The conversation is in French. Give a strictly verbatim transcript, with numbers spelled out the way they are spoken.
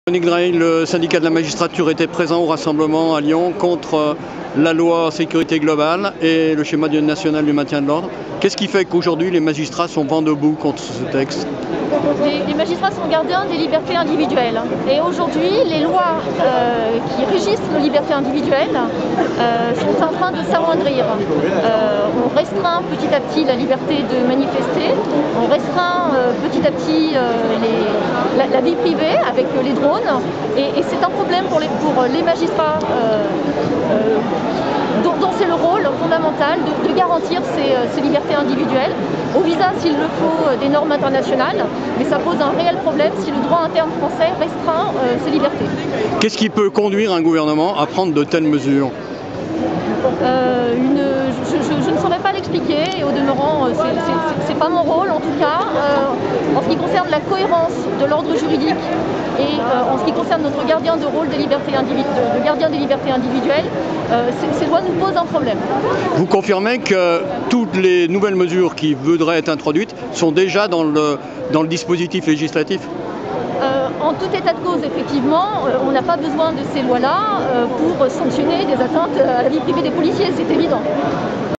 Monique Drahi, le syndicat de la magistrature était présent au rassemblement à Lyon contre la loi sécurité globale et le schéma national du maintien de l'ordre. Qu'est-ce qui fait qu'aujourd'hui les magistrats sont vent debout contre ce texte? Les, les magistrats sont gardiens des libertés individuelles. Et aujourd'hui, les lois euh, qui régissent nos libertés individuelles euh, sont en train de s'amoindrir. Euh, on restreint petit à petit la liberté de manifester, on restreint euh, petit à petit euh, les, la, la vie privée avec euh, les drones. Et, et c'est un problème pour les, pour les magistrats euh, euh, dont, dont c'est le rôle fondamental de, de garantir ces, ces libertés individuelles, au visa s'il le faut des normes internationales, mais ça pose un réel problème si le droit interne français restreint euh, ces libertés. Qu'est-ce qui peut conduire un gouvernement à prendre de telles mesures? euh, une, je, je, je ne saurais pas l'expliquer, et au demeurant, c'est pas mon rôle en tout cas. Euh, en ce qui concerne la cohérence de l'ordre juridique et euh, en ce qui concerne notre gardien de rôle des libertés individuelles, de gardien des libertés individuelles, euh, ces lois nous posent un problème. Vous confirmez que toutes les nouvelles mesures qui voudraient être introduites sont déjà dans le, dans le dispositif législatif? Euh, en tout état de cause, effectivement, euh, on n'a pas besoin de ces lois-là euh, pour sanctionner des atteintes à la vie privée des policiers, c'est évident.